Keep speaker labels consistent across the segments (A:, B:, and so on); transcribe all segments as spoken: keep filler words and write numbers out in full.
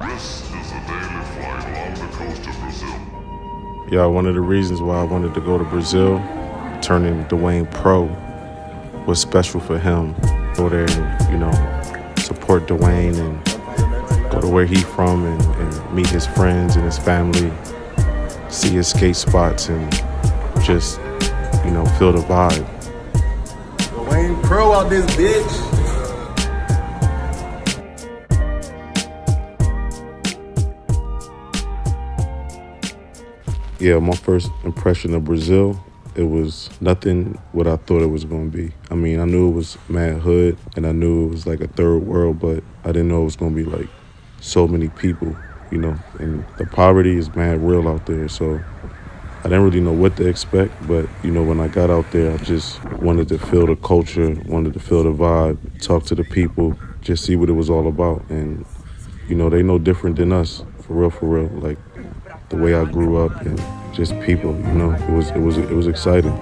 A: This is a daily flight along the coast of Brazil.
B: Yeah, one of the reasons why I wanted to go to Brazil, turning Dwayne pro, was special for him. Go there and, you know, support Dwayne and go to where he's from and, and meet his friends and his family, see his skate spots and just, you know, feel the vibe.
C: Dwayne pro out this bitch.
B: Yeah, my first impression of Brazil, it was nothing what I thought it was going to be. I mean, I knew it was mad hood, and I knew it was like a third world, but I didn't know it was going to be like so many people, you know, and the poverty is mad real out there, so I didn't really know what to expect, but, you know, when I got out there, I just wanted to feel the culture, wanted to feel the vibe, talk to the people, just see what it was all about, and, you know, they know different than us, for real, for real, like, the way I grew up and just people, you know, it was it was it was exciting.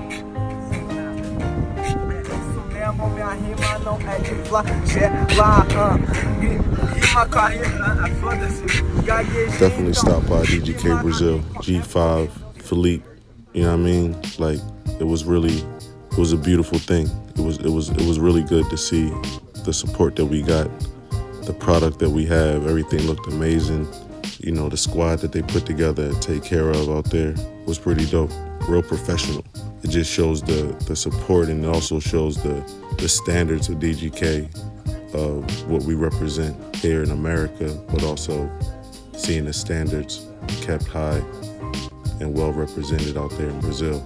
B: Definitely stopped by D G K Brazil, G five, Philippe, you know what I mean? Like, it was really, it was a beautiful thing. It was it was it was really good to see the support that we got, the product that we have, everything looked amazing. You know, the squad that they put together and take care of out there was pretty dope, real professional. It just shows the, the support, and it also shows the, the standards of D G K, of what we represent here in America, but also seeing the standards kept high and well represented out there in Brazil.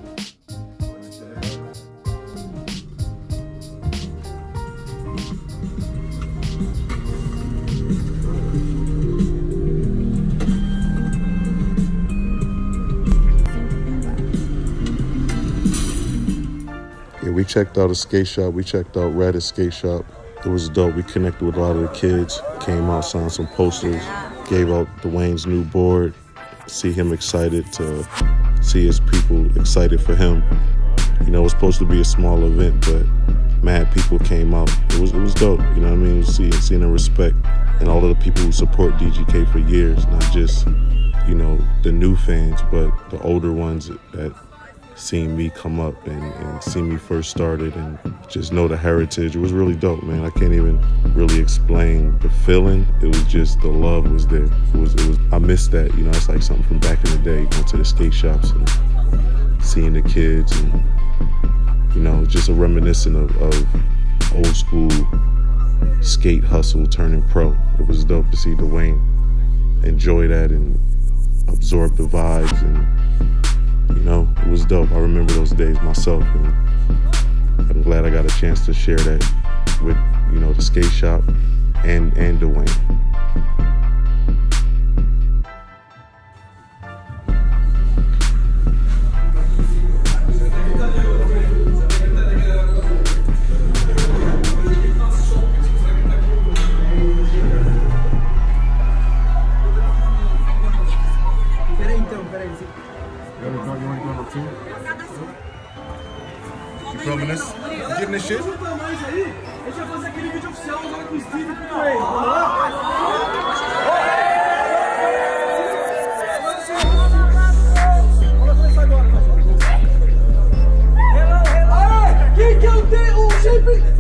B: We checked out a skate shop. We checked out Rad's skate shop. It was dope. We connected with a lot of the kids, came out, signed some posters, gave out Dwayne's new board, see him excited to see his people excited for him. You know, it was supposed to be a small event, but mad people came out. It was it was dope, you know what I mean? See, seeing the respect and all of the people who support D G K for years, not just, you know, the new fans, but the older ones that seen me come up and, and see me first started and just know the heritage. It was really dope, man. I can't even really explain the feeling. It was just the love was there. It was, it was, I missed that, you know, it's like something from back in the day, going to the skate shops and seeing the kids and, you know, just a reminiscent of, of old school skate hustle turning pro. It was dope to see Dwayne enjoy that and absorb the vibes, and you know, it was dope. I remember those days myself, and I'm glad I got a chance to share that with, you know, the skate shop and, and Dwayne.
C: Filming this? Getting this shit? A gente vai fazer aquele vídeo oficial agora com o Stevie e com o Dwayne. Vamos lá? Vamos começar agora. Hello, hello! Quem que é o shape?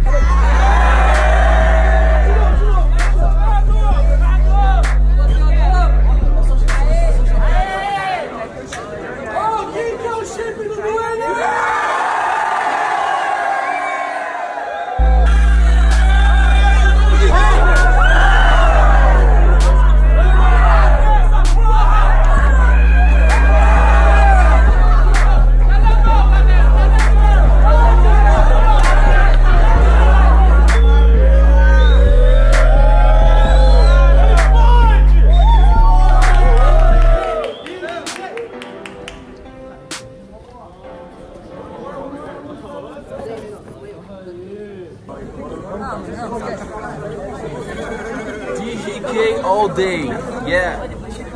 C: D G K all day, yeah.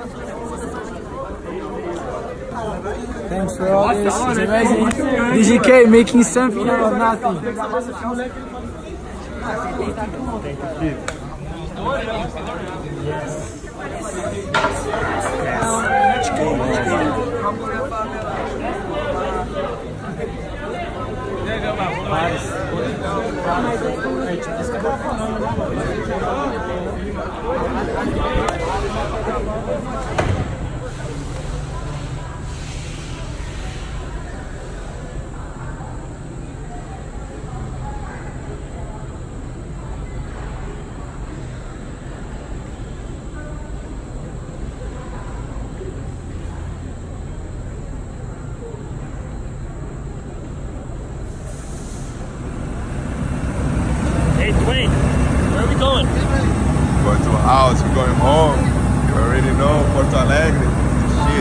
D: Thanks for all this. It's amazing. D G K making something out of nothing. Yes.
E: Hey Dwayne, where are we going?
F: Going to a house, we're going home. You already know, Porto Alegre. Shit.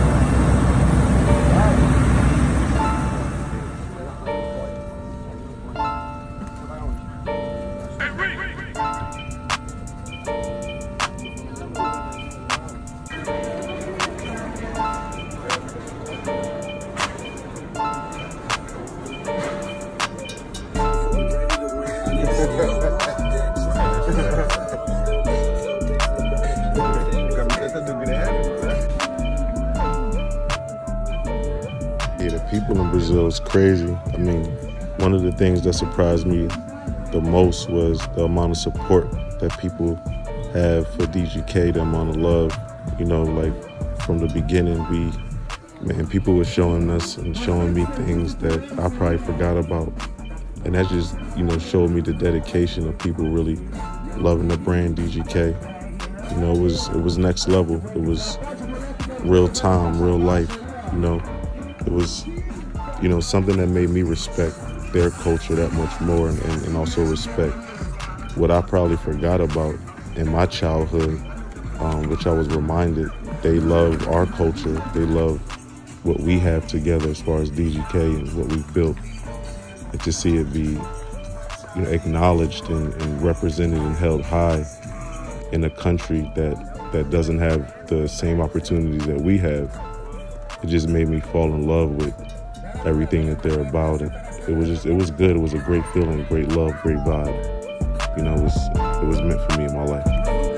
B: Yeah, the people in Brazil is crazy. I mean, one of the things that surprised me the most was the amount of support that people have for D G K, the amount of love. You know, like from the beginning, we, man, people were showing us and showing me things that I probably forgot about. And that just, you know, showed me the dedication of people really loving the brand D G K. You know, it was, it was next level. It was real time, real life, you know. It was, you know, something that made me respect their culture that much more, and, and, and also respect what I probably forgot about in my childhood, um, which I was reminded. They love our culture. They love what we have together as far as D G K and what we've built. And to see it be, you know, acknowledged and, and represented and held high in a country that, that doesn't have the same opportunities that we have, it just made me fall in love with everything that they're about. And it was just, it was good. It was a great feeling, great love, great vibe. You know, it was, it was meant for me in my life.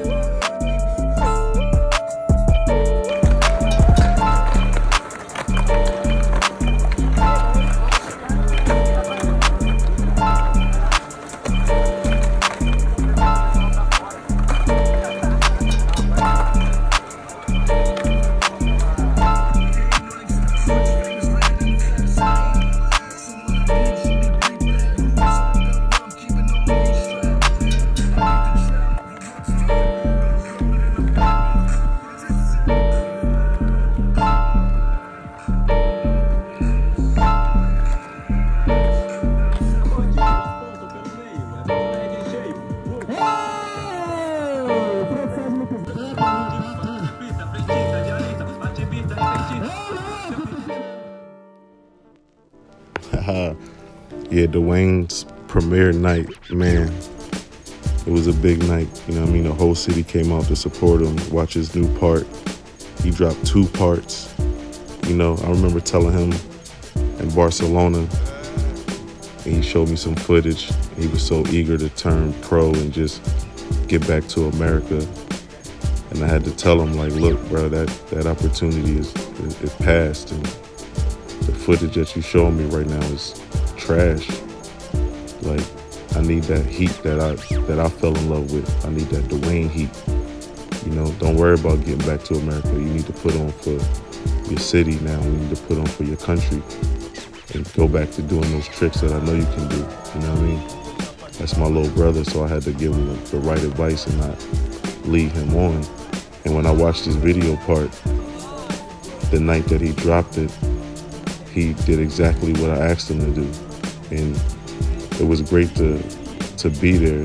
B: Yeah, Dwayne's premiere night, man, it was a big night. You know what I mean? The whole city came out to support him, watch his new part. He dropped two parts. You know, I remember telling him in Barcelona, and he showed me some footage. He was so eager to turn pro and just get back to America. And I had to tell him, like, look, bro, that, that opportunity is, is, is past. And the footage that you showing me right now is trash. Like, I need that heat that I that I fell in love with. I need that Dwayne heat. You know, don't worry about getting back to America. You need to put on for your city now. You need to put on for your country and go back to doing those tricks that I know you can do. You know what I mean? That's my little brother, so I had to give him the, the right advice and not lead him on. And when I watched his video part, the night that he dropped it, he did exactly what I asked him to do. And it was great to to be there,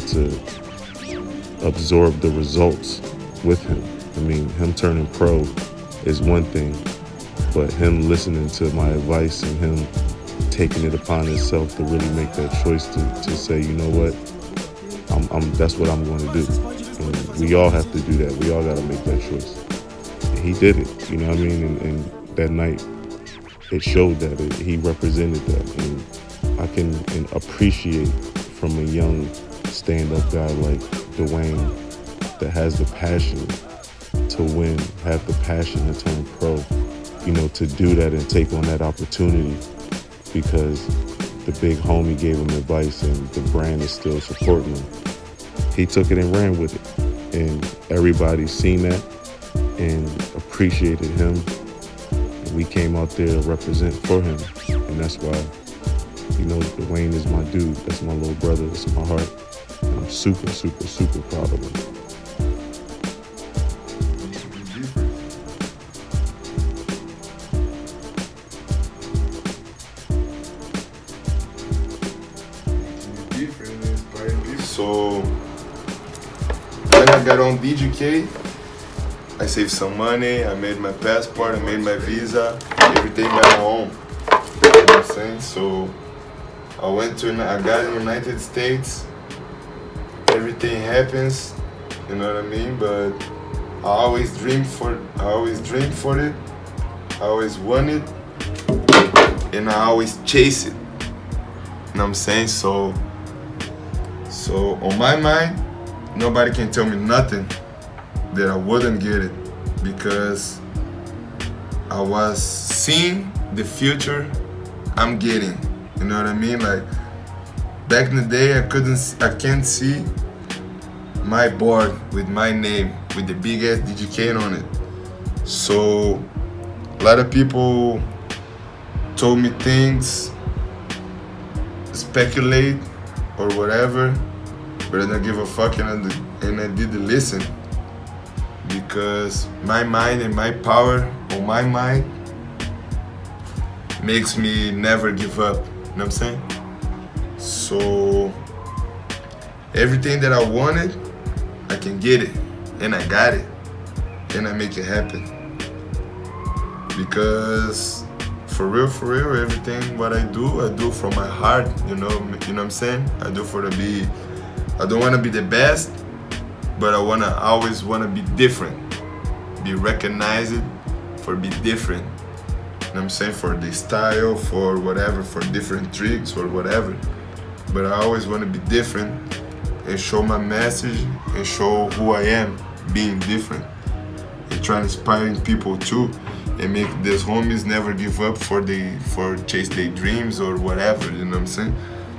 B: to absorb the results with him. I mean, him turning pro is one thing, but him listening to my advice and him taking it upon himself to really make that choice to, to say, you know what, I'm, I'm, that's what I'm going to do. And we all have to do that. We all got to make that choice. And he did it, you know what I mean? And, and that night, it showed that it, he represented that. And I can and appreciate from a young stand-up guy like Dwayne that has the passion to win, have the passion to turn pro, you know, to do that and take on that opportunity, because the big homie gave him advice and the brand is still supporting him. He took it and ran with it. And everybody seen that and appreciated him. And we came out there to represent for him. And that's why, you know, Dwayne is my dude. That's my little brother. That's my heart. And I'm super, super, super proud of him.
F: So when I got on D G K, I saved some money, I made my passport, I made my visa, everything back home. You know what I'm saying? So I went to, I got in the United States, everything happens, you know what I mean? But I always dreamed for, I always dreamed for it, I always want it, and I always chase it. You know what I'm saying? So, so on my mind, nobody can tell me nothing that I wouldn't get it, because I was seeing the future I'm getting. You know what I mean? Like back in the day, I couldn't, I can't see my board with my name with the big ass D G K on it. So a lot of people told me things, speculate or whatever, but I don't give a fuck, and I, and I did listen, because my mind and my power on my mind makes me never give up. You know what I'm saying? So everything that I wanted, I can get it, and I got it, and I make it happen. Because for real, for real, everything what I do, I do from my heart. You know, you know what I'm saying? I do for to be. I don't want to be the best, but I wanna always wanna be different, be recognized for be different. You know what I'm saying? For the style, for whatever, for different tricks or whatever. But I always want to be different and show my message and show who I am, being different, and trying to inspire people too, and make these homies never give up for the for chase their dreams or whatever. You know what I'm saying?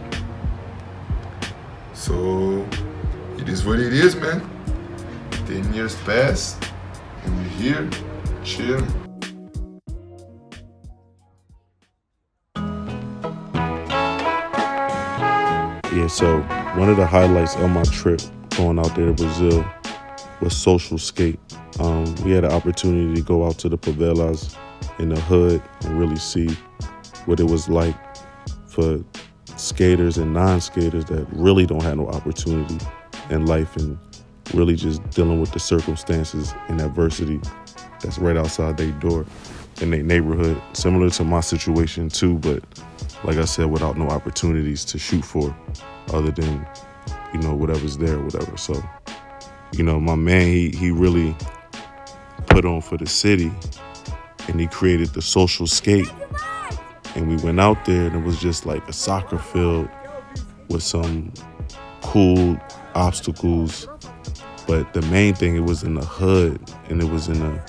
F: So it is what it is, man. Ten years pass, and we're here, chilling.
B: Yeah, so one of the highlights of my trip going out there to Brazil was social skate. Um, we had an opportunity to go out to the favelas in the hood and really see what it was like for skaters and non-skaters that really don't have no opportunity in life, and really just dealing with the circumstances and adversity that's right outside their door in their neighborhood. Similar to my situation too, but like I said, without no opportunities to shoot for other than, you know, whatever's there, whatever. So, you know, my man, he, he really put on for the city, and he created the social skate. And we went out there, and it was just like a soccer field with some cool obstacles. But the main thing, it was in the hood, and it was in a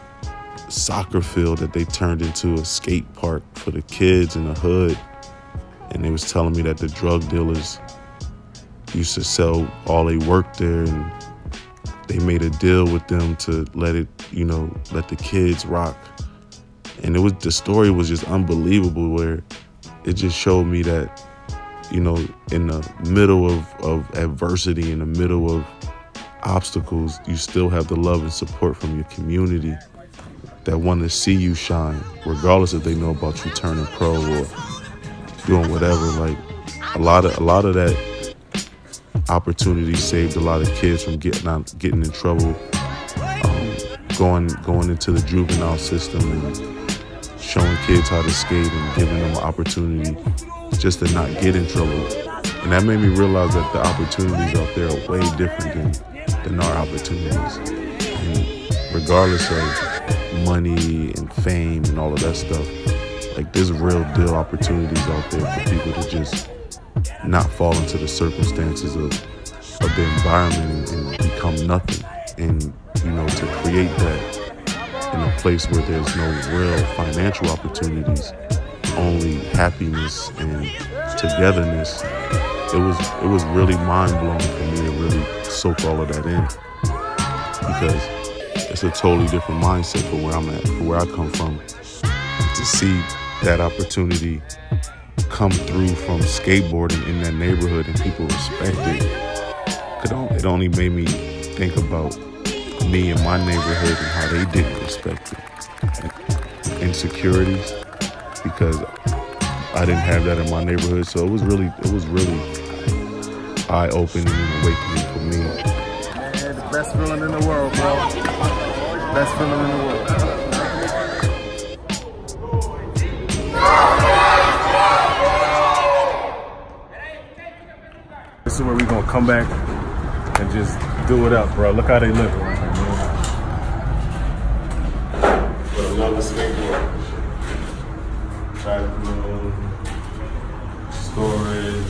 B: soccer field that they turned into a skate park for the kids in the hood. And they was telling me that the drug dealers used to sell all they work there, and they made a deal with them to let it, you know, let the kids rock. And it was, the story was just unbelievable, where it just showed me that, you know, in the middle of, of adversity, in the middle of obstacles, you still have the love and support from your community that want to see you shine, regardless if they know about you turning pro or doing whatever. Like a lot of a lot of that opportunity saved a lot of kids from getting out, getting in trouble, um, going going into the juvenile system, and showing kids how to skate and giving them an opportunity just to not get in trouble. And that made me realize that the opportunities out there are way different than, than our opportunities. And regardless of money and fame and all of that stuff, like there's real deal opportunities out there for people to just not fall into the circumstances of, of the environment and, and become nothing. And, you know, to create that in a place where there's no real financial opportunities, only happiness and togetherness. It was it was really mind-blowing for me to really soak all of that in, because it's a totally different mindset for where I'm at, for where I come from. To see that opportunity come through from skateboarding in that neighborhood and people respect it, it only made me think about me and my neighborhood and how they didn't respect it. And insecurities, because I didn't have that in my neighborhood. So it was really, it was really eye-opening and awakening for me.
C: Man, the best feeling in the world, bro. Best feeling in the world. This is where we gonna come back and just do it up, bro. Look how they live right now, man. But another skateboard. Back room, storage.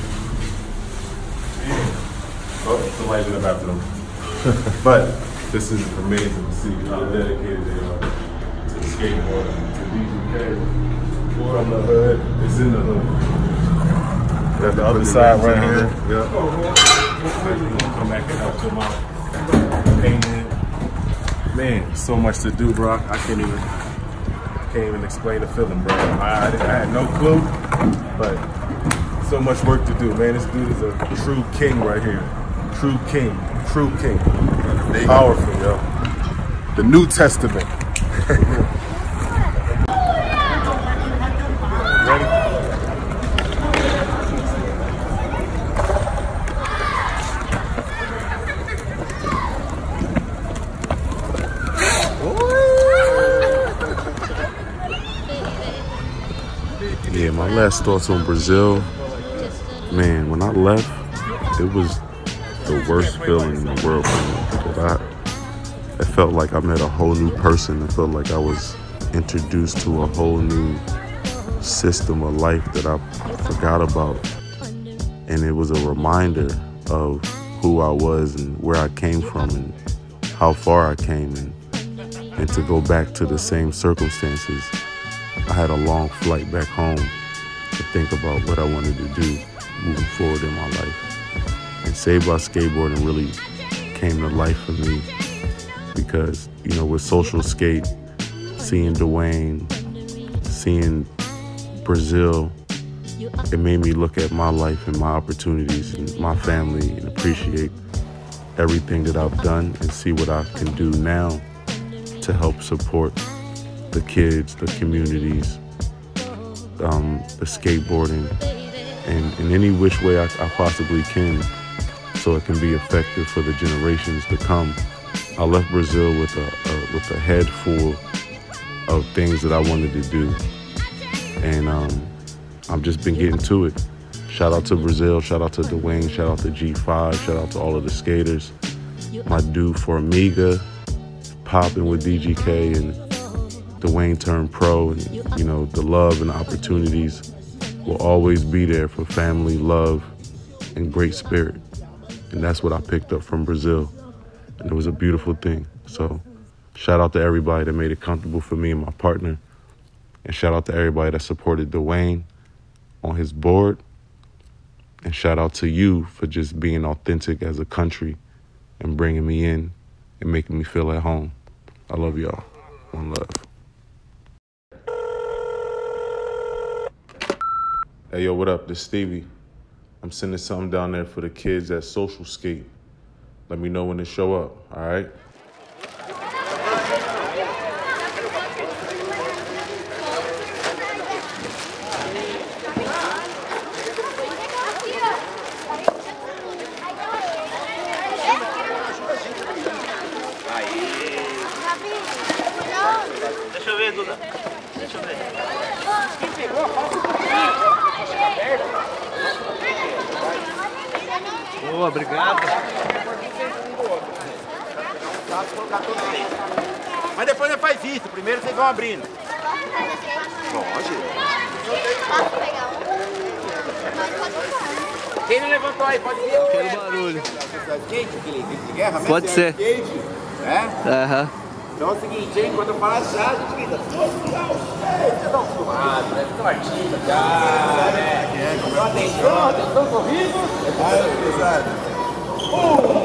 C: Oh, somebody's in the bathroom. But this is amazing to see how dedicated they are to the skateboard, to D G K. From the hood, it's in the hood. That's the other side right here. Yeah. We're gonna come back and help them out. Painting. Man, so much to do, bro. I can't even, can't even explain the feeling, bro. I, I, I had no clue, but so much work to do, man. This dude is a true king right here. True king, true king. Powerful, yo. The New Testament. Ready?
B: Yeah, my last thoughts on Brazil, man, when I left, it was the worst feeling in the world for me, because I, it felt like I met a whole new person. It felt like I was introduced to a whole new system of life that I forgot about. And it was a reminder of who I was and where I came from and how far I came. And, and to go back to the same circumstances, I had a long flight back home to think about what I wanted to do moving forward in my life. And Saved by Skateboarding really came to life for me because, you know, with Social Skate, seeing Dwayne, seeing Brazil, it made me look at my life and my opportunities and my family and appreciate everything that I've done and see what I can do now to help support the kids, the communities, um, the skateboarding, and in any which way I, I possibly can, so it can be effective for the generations to come. I left Brazil with a, a with a head full of things that I wanted to do, and um, I've just been getting to it. Shout out to Brazil, shout out to Dwayne, shout out to G five, shout out to all of the skaters. My dude Formiga, popping with D G K, and Dwayne turned pro, and you know, the love and the opportunities will always be there for family, love, and great spirit. And that's what I picked up from Brazil. And it was a beautiful thing. So shout out to everybody that made it comfortable for me and my partner. And shout out to everybody that supported Dwayne on his board. And shout out to you for just being authentic as a country and bringing me in and making me feel at home. I love y'all. One love. Hey, yo, what up? This is Stevie. I'm sending something down there for the kids at Social Skate. Let me know when they show up, all right?
E: Deixa eu ver, Duda. Deixa eu ver. Boa, obrigado.
G: Mas depois você faz isso, primeiro vocês vão abrindo. Pode. Quem não levantou aí, pode vir.
D: Pelo barulho.
G: Skate, aquele de guerra,
D: Pode ser.
G: É?
D: Aham.
G: Então é o seguinte, hein? Quando eu falar já, a gente grita. Vocês estão acostumados, né? São artistas já, né? Então atenção, atenção, sorrisos. Ah, é pesado. Um,